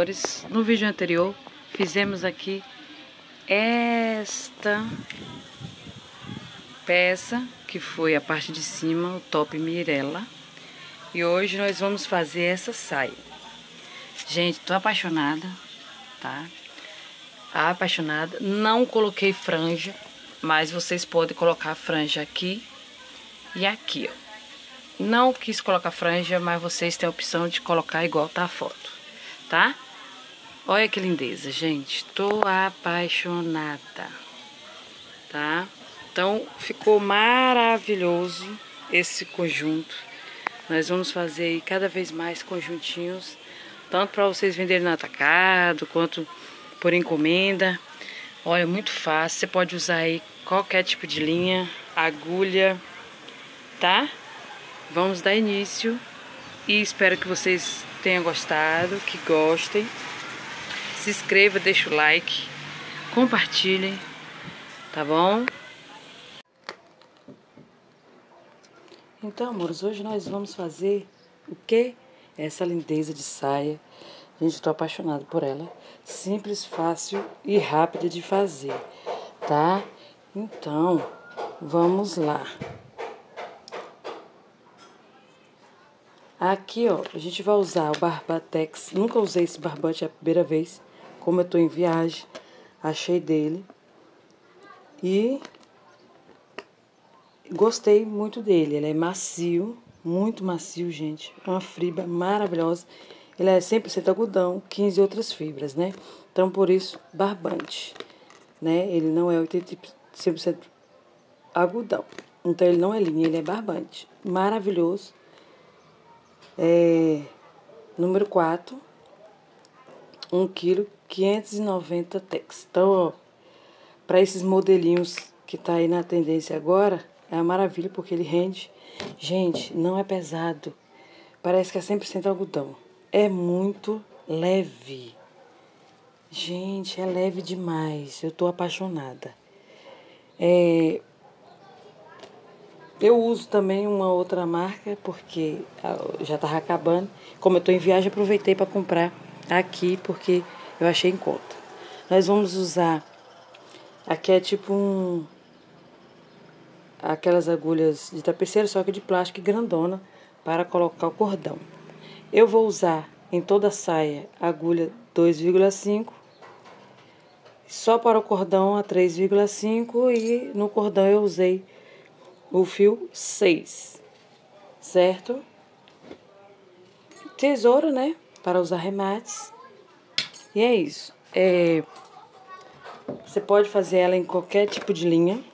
amores, no vídeo anterior fizemos aqui esta peça, que foi a parte de cima, o top Mirella. E hoje nós vamos fazer essa saia. Gente, tô apaixonada, tá? Apaixonada. Não coloquei franja, mas vocês podem colocar franja aqui e aqui, ó. Não quis colocar franja, mas vocês têm a opção de colocar igual tá a foto, tá? Olha que lindeza, gente. Tô apaixonada, tá? Então, ficou maravilhoso esse conjunto. Nós vamos fazer aí cada vez mais conjuntinhos, tanto para vocês venderem no atacado, quanto por encomenda. Olha, muito fácil. Você pode usar aí qualquer tipo de linha, agulha, tá? Vamos dar início e espero que vocês tenham gostado, que gostem. Se inscreva, deixa o like, compartilhem, tá bom? Então, amores, hoje nós vamos fazer o quê? Essa lindeza de saia. Gente, eu tô apaixonada por ela. Simples, fácil e rápida de fazer, tá? Então, vamos lá. Aqui, ó, a gente vai usar o Barbatex. Nunca usei esse barbante, é a primeira vez. Como eu tô em viagem, achei dele. E gostei muito dele. Ele é macio, muito macio, gente. É uma fibra maravilhosa. Ele é 100% algodão, 15 outras fibras, né? Então, por isso, barbante, né? Ele não é 100% algodão. Então, ele não é linha, ele é barbante. Maravilhoso. Número 4, 1 kg, 590 tex. Então, ó, para esses modelinhos que tá aí na tendência agora, é uma maravilha, porque ele rende. Gente, não é pesado. Parece que é 100% algodão. É muito leve. Gente, é leve demais. Eu tô apaixonada. Eu uso também uma outra marca, porque já tava acabando. Como eu tô em viagem, aproveitei para comprar aqui, porque eu achei em conta. Nós vamos usar... Aqui é tipo aquelas agulhas de tapeceira, só que de plástico grandona, para colocar o cordão. Eu vou usar em toda a saia agulha 2,5. Só para o cordão a 3,5 e no cordão eu usei o fio 6, certo? Tesoura, né? Para usar remates. E é isso. Você pode fazer ela em qualquer tipo de linha.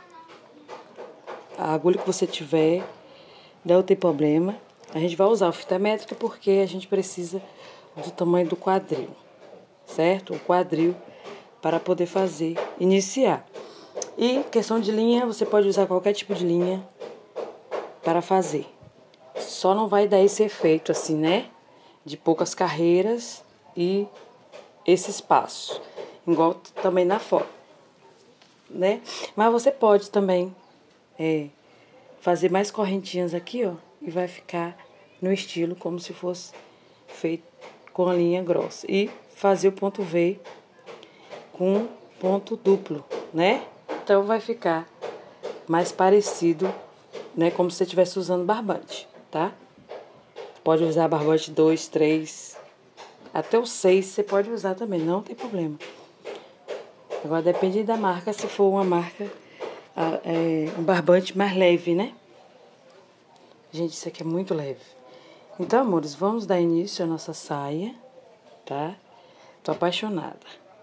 A agulha que você tiver, não tem problema. A gente vai usar a fita métrica porque a gente precisa do tamanho do quadril, certo? O quadril para poder fazer, iniciar. E questão de linha, você pode usar qualquer tipo de linha para fazer. Só não vai dar esse efeito assim, né? De poucas carreiras e esse espaço. Igual também na foto, né? Mas você pode também fazer mais correntinhas aqui, ó. E vai ficar no estilo como se fosse feito com a linha grossa. E fazer o ponto V com ponto duplo, né? Então, vai ficar mais parecido, né? Como se você estivesse usando barbante, tá? Pode usar barbante 2, 3, até o 6 você pode usar também, não tem problema. Agora, depende da marca, se for uma marca, um barbante mais leve, né? Gente, isso aqui é muito leve. Então, amores, vamos dar início à nossa saia, tá? Tô apaixonada.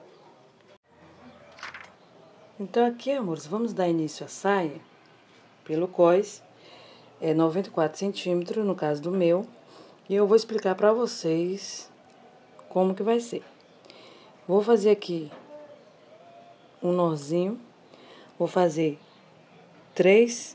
Então, aqui, amores, vamos dar início à saia pelo cós, 94 centímetros, no caso do meu. E eu vou explicar pra vocês como que vai ser. Vou fazer aqui um nozinho, vou fazer 3,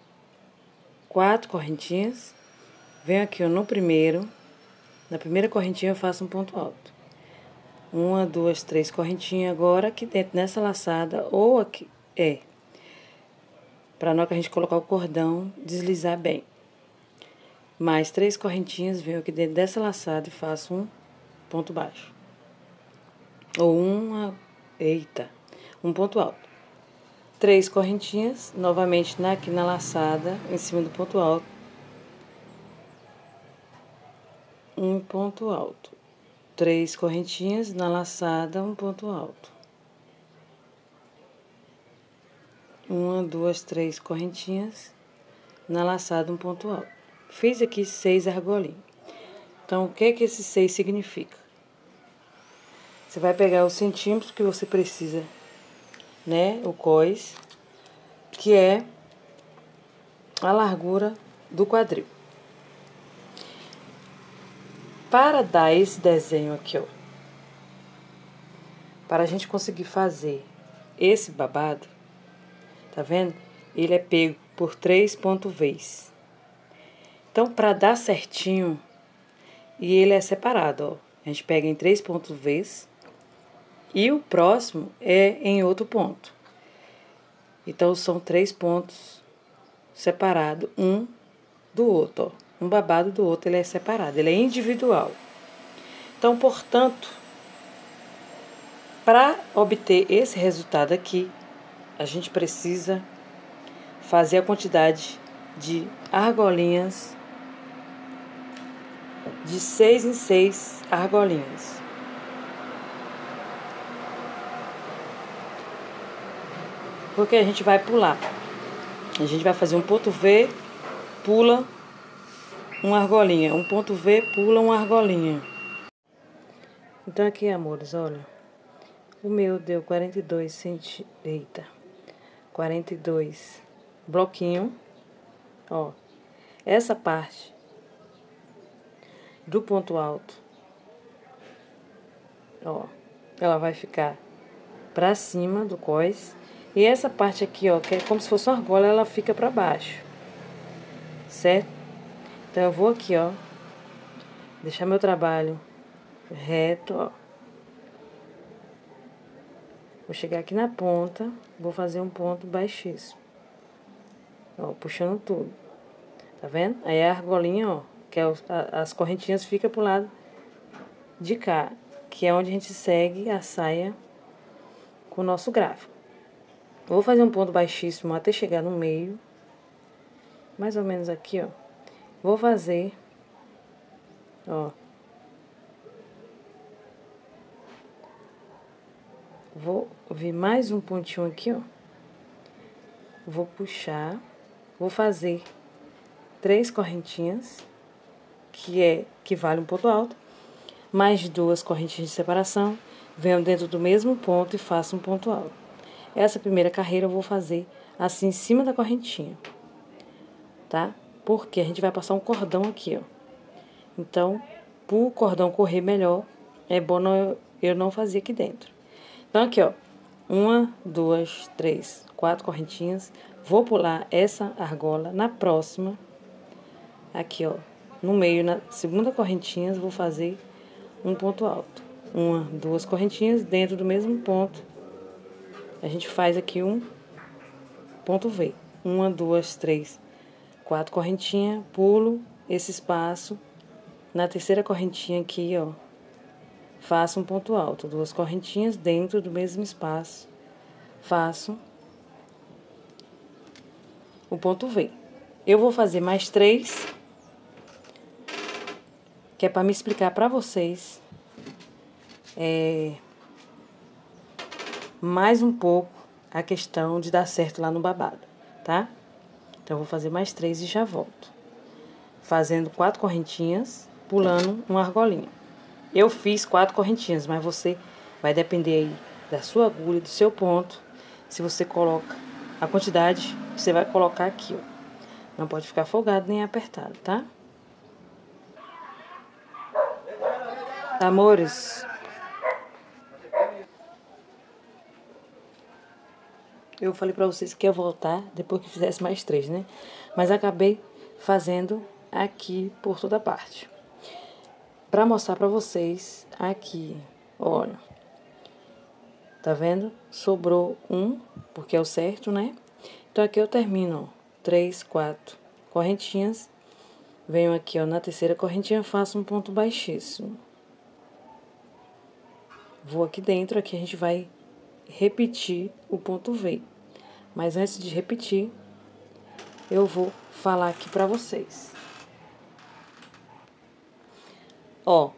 4 correntinhas. Venho aqui, ó, no primeiro, na primeira correntinha eu faço um ponto alto. 1, 2, 3 correntinhas. Agora aqui dentro, nessa laçada, ou aqui, pra na hora que a gente colocar o cordão, deslizar bem. Mais 3 correntinhas, venho aqui dentro dessa laçada e faço um ponto baixo. ou um ponto alto. 3 correntinhas, novamente aqui na laçada, em cima do ponto alto. Um ponto alto. 3 correntinhas na laçada, um ponto alto. 1, 2, 3 correntinhas na laçada, um ponto alto. Fiz aqui 6 argolinhas. Então, o que que esses 6 significa? Você vai pegar os centímetros que você precisa, né? O cós, que é a largura do quadril. Para dar esse desenho aqui, ó, para a gente conseguir fazer esse babado, tá vendo? Ele é pego por 3 pontos vez. Então, para dar certinho, e ele é separado, ó. A gente pega em 3 pontos vez e o próximo é em outro ponto. Então, são 3 pontos separados, um do outro, ó. Um babado do outro, ele é separado, ele é individual. Então, portanto, para obter esse resultado aqui, a gente precisa fazer a quantidade de argolinhas de 6 em 6 argolinhas. Porque a gente vai pular. A gente vai fazer um ponto V, pula uma argolinha. Um ponto V, pula uma argolinha. Então aqui, amores, olha. O meu deu 42 centímetros. Eita. 42 bloquinho. Ó. Essa parte do ponto alto, ó, ela vai ficar pra cima do cós. E essa parte aqui, ó, que é como se fosse uma argola, ela fica pra baixo. Certo? Então, eu vou aqui, ó, deixar meu trabalho reto, ó. Vou chegar aqui na ponta, vou fazer um ponto baixíssimo. Ó, puxando tudo. Tá vendo? Aí a argolinha, ó, que é as correntinhas ficam pro lado de cá, que é onde a gente segue a saia com o nosso gráfico. Vou fazer um ponto baixíssimo até chegar no meio, mais ou menos aqui, ó. Vou fazer, ó. Vou vir mais um pontinho aqui, ó. Vou puxar, vou fazer 3 correntinhas, que vale um ponto alto, mais 2 correntinhas de separação, venho dentro do mesmo ponto e faço um ponto alto. Essa primeira carreira eu vou fazer assim em cima da correntinha, tá? Porque a gente vai passar um cordão aqui, ó. Então, para o cordão correr melhor, é bom eu não fazer aqui dentro. Então, aqui, ó. 1, 2, 3, 4 correntinhas. Vou pular essa argola na próxima. Aqui, ó. No meio, na segunda correntinha, vou fazer um ponto alto. 1, 2 correntinhas dentro do mesmo ponto. A gente faz aqui um ponto V. 1, 2, 3, 4 correntinhas, pulo esse espaço. Na terceira correntinha aqui, ó, faço um ponto alto. 2 correntinhas dentro do mesmo espaço. Faço o ponto V. Eu vou fazer mais 3, que é para me explicar para vocês mais um pouco a questão de dar certo lá no babado, tá? Então, eu vou fazer mais 3 e já volto. Fazendo 4 correntinhas, pulando uma argolinha. Eu fiz 4 correntinhas, mas você vai depender aí da sua agulha, do seu ponto. Se você coloca a quantidade, você vai colocar aqui, ó. Não pode ficar folgado nem apertado, tá? Amores, eu falei pra vocês que ia voltar depois que fizesse mais 3, né? Mas acabei fazendo aqui por toda parte. Pra mostrar pra vocês aqui, olha. Tá vendo? Sobrou um, porque é o certo, né? Então, aqui eu termino, ó, 3, 4 correntinhas. Venho aqui, ó, na terceira correntinha, faço um ponto baixíssimo. vou aqui dentro, aqui a gente vai repetir o ponto V. Mas antes de repetir, eu vou falar aqui pra vocês. Ó,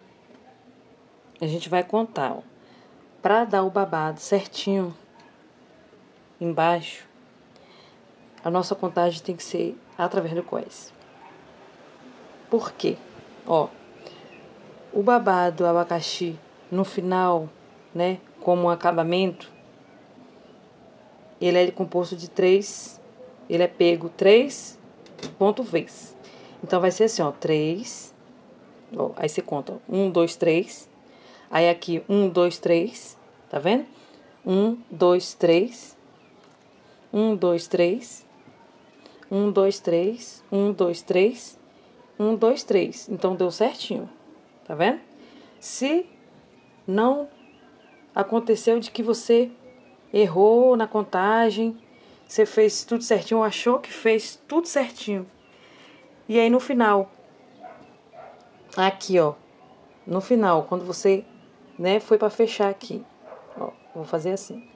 a gente vai contar, ó. Pra dar o babado certinho embaixo, a nossa contagem tem que ser através do cós. Por quê? Ó, o babado do abacaxi no final, né, como um acabamento, ele é composto de 3, ele é pego 3 ponto Vs. Então, vai ser assim, ó, 3, ó, aí você conta, ó, 1, 2, 3, aí aqui 1, 2, 3, tá vendo? 1, 2, 3, 1, 2, 3, 1, 2, 3, 1, 2, 3, 1, 2, 3. Então, deu certinho, tá vendo? Se não aconteceu de que você errou na contagem, você fez tudo certinho, achou que fez tudo certinho. E aí, no final, aqui, ó, no final, quando você, né, foi pra fechar aqui, ó, vou fazer assim.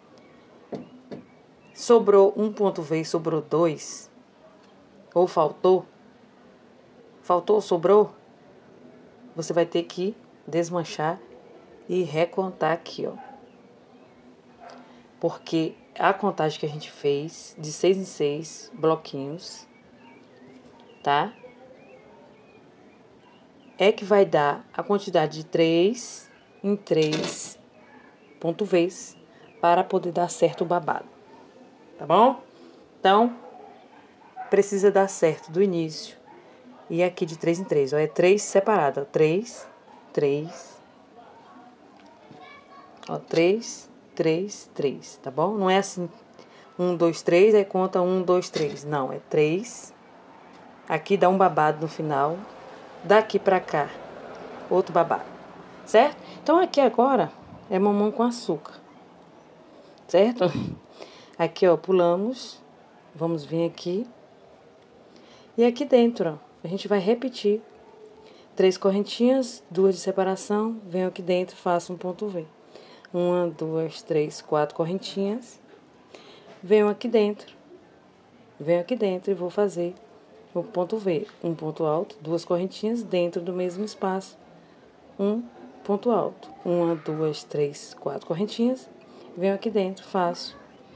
Sobrou um ponto V e sobrou 2, ou faltou, ou sobrou, você vai ter que desmanchar e recontar aqui, ó. Porque a contagem que a gente fez, de 6 em 6 bloquinhos, tá? É que vai dar a quantidade de 3 em 3 ponto Vs para poder dar certo o babado, tá bom? Então, precisa dar certo do início e aqui de 3 em 3, ó, é 3 separado, ó, 3, 3, ó, 3, 3, 3, tá bom? Não é assim, 1, 2, 3, aí conta 1, 2, 3, não, é 3, aqui dá um babado no final, daqui pra cá, outro babado, certo? Então, aqui agora é mamão com açúcar, certo? Aqui, ó, pulamos, vamos vir aqui, e aqui dentro, ó, a gente vai repetir 3 correntinhas, 2 de separação, venho aqui dentro, faço um ponto V. 1, 2, 3, 4 correntinhas, venho aqui dentro e vou fazer o ponto V. Um ponto alto, 2 correntinhas dentro do mesmo espaço, um ponto alto. 1, 2, 3, 4 correntinhas, venho aqui dentro, faço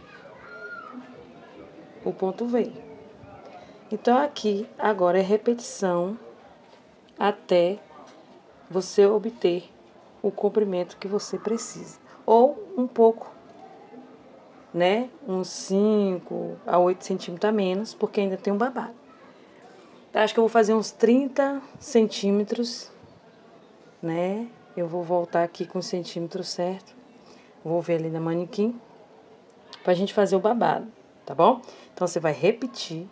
o ponto V. Então, aqui, agora é repetição até você obter o comprimento que você precisa. Ou um pouco, né? Uns 5 a 8 centímetros a menos, porque ainda tem um babado. Acho que eu vou fazer uns 30 centímetros, né? Eu vou voltar aqui com o centímetro certo. Vou ver ali na manequim, pra gente fazer o babado, tá bom? Então, você vai repetir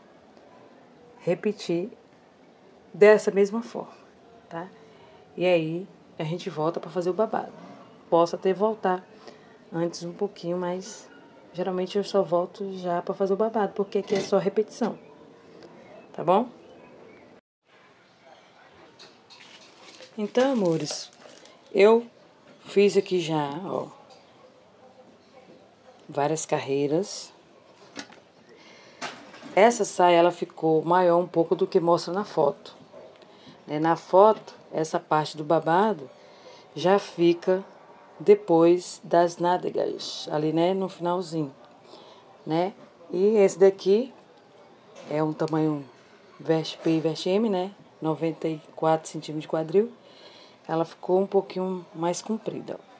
dessa mesma forma, tá? E aí, a gente volta pra fazer o babado. Posso até voltar antes um pouquinho, mas geralmente eu só volto já pra fazer o babado, porque aqui é só repetição, tá bom? Então, amores, eu fiz aqui já, ó, várias carreiras. Essa saia, ela ficou maior um pouco do que mostra na foto. Na foto, essa parte do babado já fica depois das nádegas, ali, né, no finalzinho, né? E esse daqui é um tamanho veste P e veste M, né? 94 centímetros de quadril. Ela ficou um pouquinho mais comprida, ó.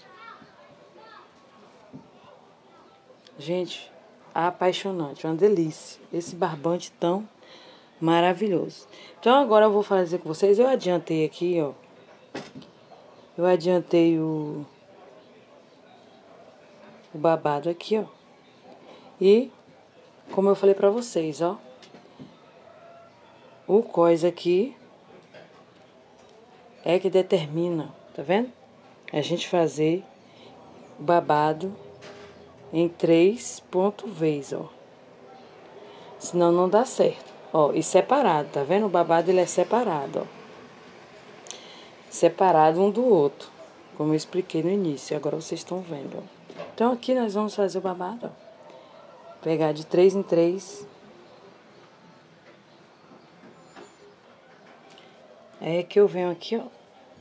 Gente, apaixonante, uma delícia. Esse barbante tão maravilhoso. Então, agora eu vou fazer com vocês. Eu adiantei aqui, ó. Eu adiantei o babado aqui, ó. E, como eu falei pra vocês, ó. O cós aqui é que determina, tá vendo? A gente fazer o babado em 3 pontos Vs, ó. Senão não dá certo. Ó, e separado, tá vendo? O babado, ele é separado, ó. Separado um do outro. como eu expliquei no início, agora vocês estão vendo, ó. Então, aqui nós vamos fazer o babado, ó. Pegar de 3 em 3. Aí, aqui eu venho aqui, ó.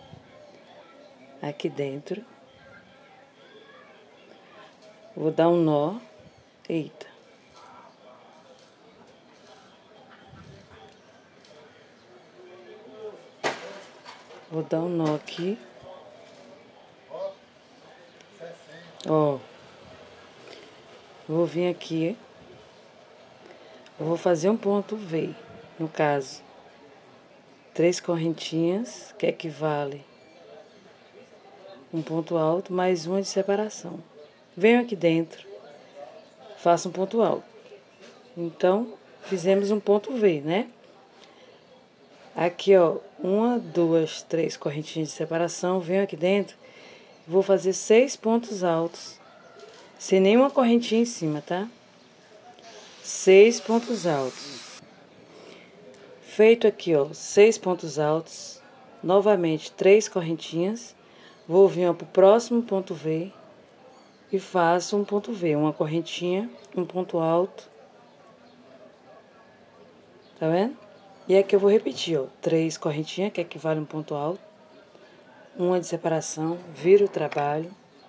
Aqui dentro. Vou dar um nó. Eita. Vou dar um nó aqui. Ó. Vou vir aqui. Eu vou fazer um ponto V, no caso. 3 correntinhas, que equivale um ponto alto, mais uma de separação. Venho aqui dentro, faço um ponto alto. Então, fizemos um ponto V, né? Aqui, ó, 1, 2, 3 correntinhas de separação, venho aqui dentro, vou fazer 6 pontos altos, sem nenhuma correntinha em cima, tá? 6 pontos altos. Feito aqui, ó, 6 pontos altos, novamente 3 correntinhas, vou vir, ó, pro próximo ponto V e faço um ponto V, uma correntinha, um ponto alto, tá vendo? E aqui eu vou repetir, ó, 3 correntinhas, que equivale a um ponto alto, uma de separação, viro o trabalho,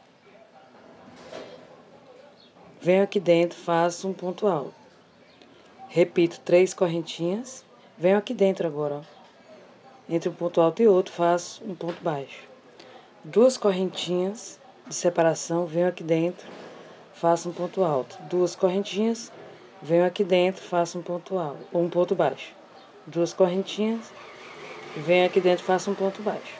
venho aqui dentro, faço um ponto alto, repito 3 correntinhas, venho aqui dentro agora, ó, entre um ponto alto e outro, faço um ponto baixo, 2 correntinhas de separação, venho aqui dentro, faço um ponto alto, 2 correntinhas, venho aqui dentro, faço um ponto alto, ou um ponto baixo, 2 correntinhas, venho aqui dentro, faço um ponto baixo,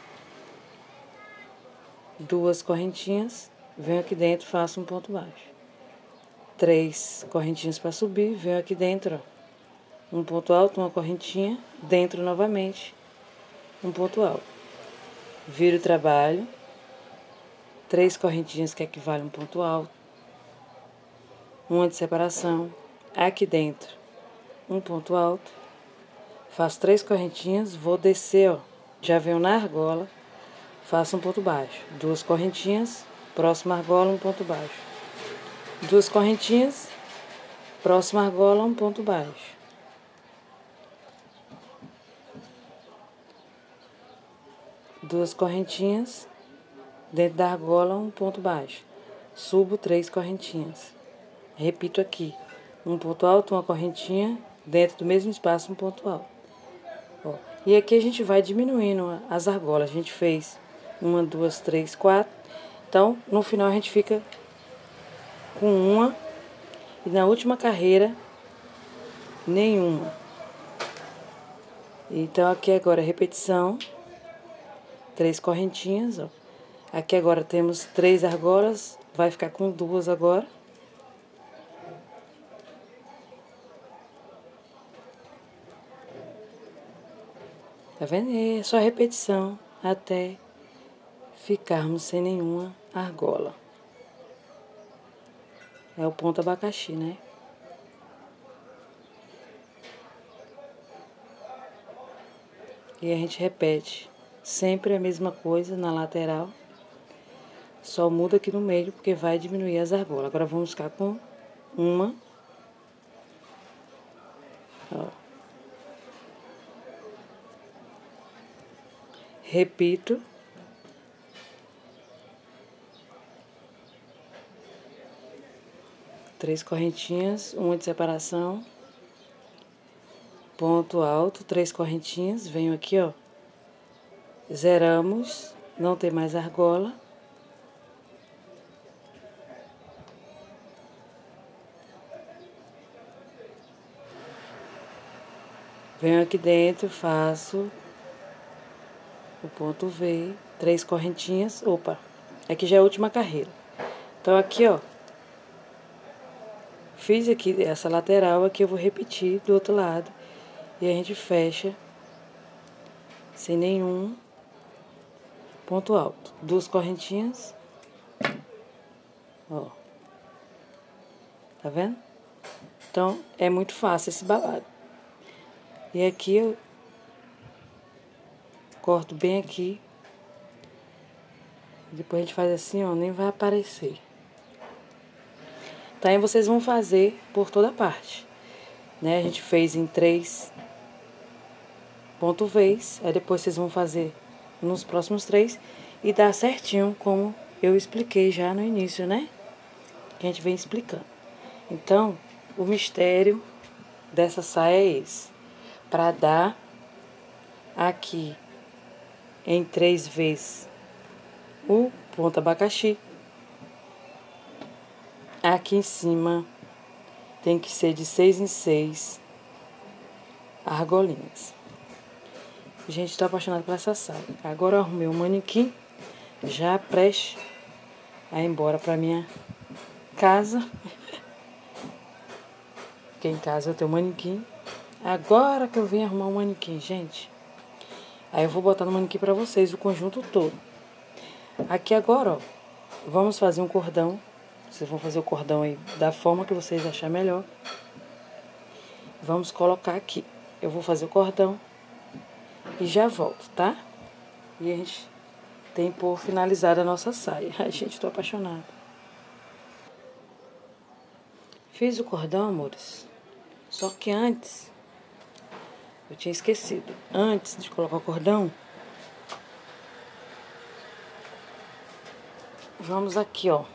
2 correntinhas, venho aqui dentro, faço um ponto baixo, 3 correntinhas para subir, venho aqui dentro, ó, um ponto alto, uma correntinha, dentro novamente, um ponto alto, viro o trabalho, 3 correntinhas que equivalem a um ponto alto, uma de separação, aqui dentro, um ponto alto, faço 3 correntinhas, vou descer, ó, já venho na argola, faço um ponto baixo, 2 correntinhas, próxima argola, um ponto baixo, 2 correntinhas, próxima argola, um ponto baixo, 2 correntinhas, dentro da argola, um ponto baixo, subo 3 correntinhas, repito aqui, um ponto alto, uma correntinha, dentro do mesmo espaço, um ponto alto. Ó, e aqui a gente vai diminuindo as argolas, a gente fez 1, 2, 3, 4, então, no final a gente fica com uma, e na última carreira, nenhuma. Então, aqui agora é repetição, 3 correntinhas, ó. Aqui agora temos 3 argolas, vai ficar com 2 agora. Tá vendo? É só repetição até ficarmos sem nenhuma argola. É o ponto abacaxi, né? E a gente repete sempre a mesma coisa na lateral. Só muda aqui no meio, porque vai diminuir as argolas. Agora vamos ficar com uma. Ó. Repito. Três correntinhas, uma de separação. Ponto alto, 3 correntinhas. Venho aqui, ó. Zeramos, não tem mais argola. Venho aqui dentro, faço o ponto V, 3 correntinhas. Opa, aqui já é a última carreira. Então, aqui, ó, fiz aqui essa lateral, aqui eu vou repetir do outro lado. E a gente fecha sem nenhum ponto alto. 2 correntinhas. Ó. Tá vendo? Então, é muito fácil esse babado. E aqui eu corto bem aqui. Depois a gente faz assim, ó, nem vai aparecer. Tá, aí vocês vão fazer por toda parte, né? A gente fez em 3 ponto vez, aí depois vocês vão fazer nos próximos 3 e dá certinho como eu expliquei já no início, né? Que a gente vem explicando. Então, o mistério dessa saia é esse. Para dar aqui em 3 vezes o ponto abacaxi. Aqui em cima tem que ser de 6 em 6 argolinhas. Gente, tô apaixonada por essa saia. Agora eu arrumei um manequim, já prestes a ir embora pra minha casa. Porque em casa eu tenho um manequim. Agora que eu vim arrumar um manequim, gente. Aí eu vou botar no manequim pra vocês o conjunto todo. Aqui agora, ó, vamos fazer um cordão. Vocês vão fazer o cordão aí da forma que vocês acharem melhor. Vamos colocar aqui. Eu vou fazer o cordão e já volto, tá? E a gente tem por finalizada a nossa saia. Ai, gente, tô apaixonada. Fiz o cordão, amores. Só que antes, eu tinha esquecido. Antes de colocar o cordão, vamos aqui, ó.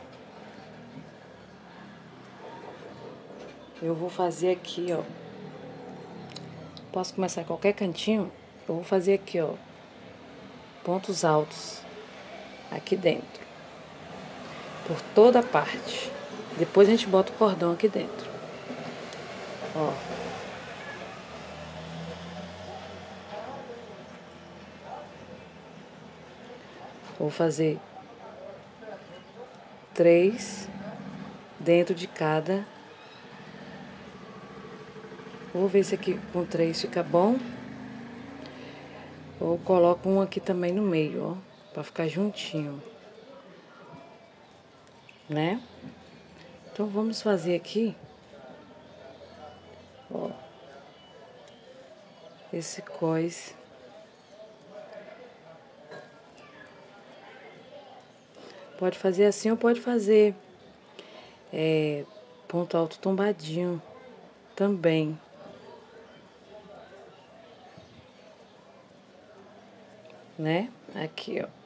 Eu vou fazer aqui, ó. Posso começar em qualquer cantinho. Eu vou fazer aqui, ó. Pontos altos. Aqui dentro. Por toda a parte. Depois a gente bota o cordão aqui dentro. Ó. Vou fazer 3 dentro de cada. Vou ver se aqui com 3 fica bom. Ou coloco um aqui também no meio, ó. Pra ficar juntinho. Né? Então vamos fazer aqui. Ó. Esse cós. Pode fazer assim ou pode fazer ponto alto tombadinho também. Né? Aqui, ó.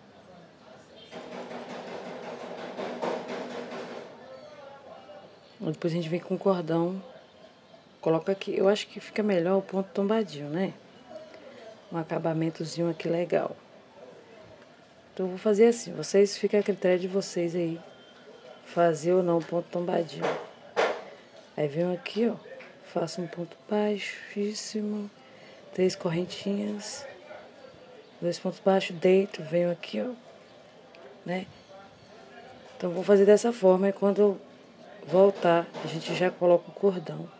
Depois a gente vem com o cordão. Coloca aqui. Eu acho que fica melhor o ponto tombadinho, né? Um acabamentozinho aqui legal. Então eu vou fazer assim. Vocês ficam a critério de vocês aí. Fazer ou não o ponto tombadinho. Aí venho aqui, ó. Faço um ponto baixíssimo. 3 correntinhas. 2 pontos baixos, deito, venho aqui, ó, né? Então, vou fazer dessa forma, e quando eu voltar, a gente já coloca o cordão.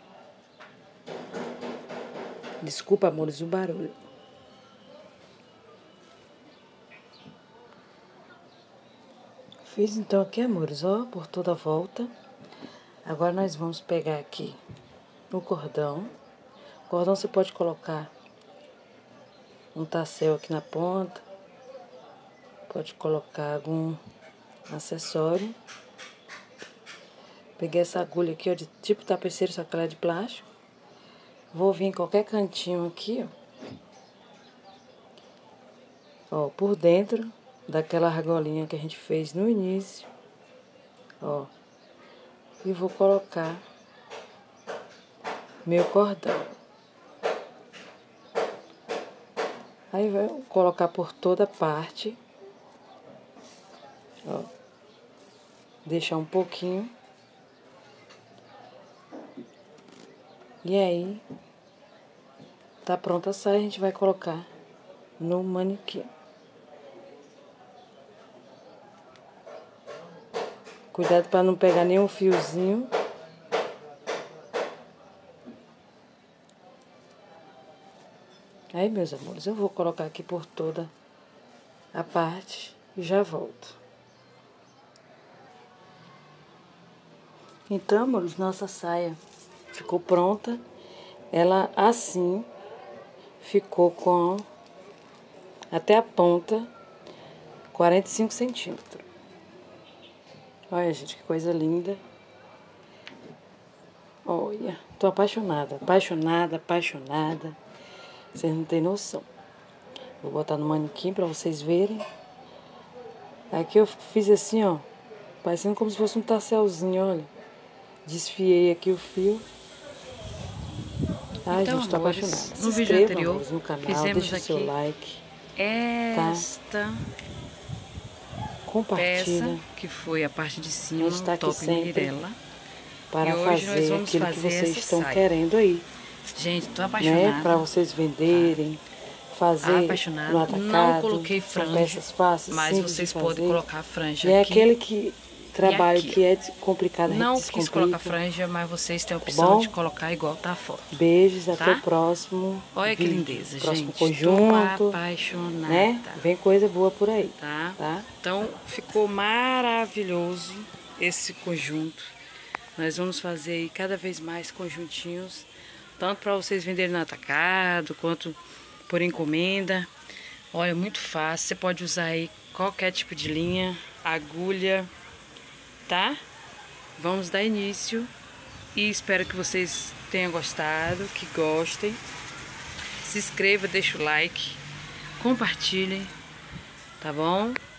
Desculpa, amores, o barulho. Fiz então aqui, amores, ó, por toda a volta. Agora nós vamos pegar aqui o cordão. O cordão você pode colocar um tassel aqui na ponta. Pode colocar algum acessório. Peguei essa agulha aqui, ó, de tipo tapeceiro, só que ela é de plástico. Vou vir em qualquer cantinho aqui, ó. Ó, por dentro daquela argolinha que a gente fez no início. Ó. E vou colocar meu cordão. Aí vou colocar por toda parte. Ó. Deixar um pouquinho. E aí, tá pronta a saia, a gente vai colocar no manequim. Cuidado para não pegar nenhum fiozinho. Aí, meus amores, eu vou colocar aqui por toda a parte e já volto. Então, amores, nossa saia ficou pronta. Ela assim ficou com até a ponta 45 centímetros. Olha, gente, que coisa linda. Olha, tô apaixonada, apaixonada, apaixonada. Vocês não têm noção. Vou botar no manequim pra vocês verem. Aqui eu fiz assim, ó, parecendo como se fosse um tasselzinho, olha. Desfiei aqui o fio. Ai, Então, gente, tô amores, apaixonada. no Se vídeo inscreva, anterior, amores, no canal, fizemos deixa o seu aqui like, esta compartilha. peça, que foi a parte de A cima, gente no tá aqui top sempre Mirella. para E hoje nós fazer vamos aquilo que fazer vocês essa estão saia. querendo aí, Gente, tô né? apaixonada. Para vocês venderem, fazer Apaixonada. no Não atacado. coloquei São franja, peças fáceis, mas simples de vocês fazer. podem colocar franja E é aqui. aquele trabalho aqui, que é complicado, a gente Não quis descomplica. colocar franja, mas vocês têm a opção bom? de colocar igual tá a foto. Beijos, tá? até o próximo Olha que vídeo, lindeza, próximo gente. conjunto, Tô apaixonada. né? Vem coisa boa por aí, Tá? Então, ficou maravilhoso esse conjunto. Nós vamos fazer aí cada vez mais conjuntinhos, tanto para vocês venderem no atacado, quanto por encomenda. Olha, muito fácil. Você pode usar aí qualquer tipo de linha, agulha, tá? Vamos dar início e espero que vocês tenham gostado, que gostem. Se inscreva, deixa o like, compartilhem, tá bom?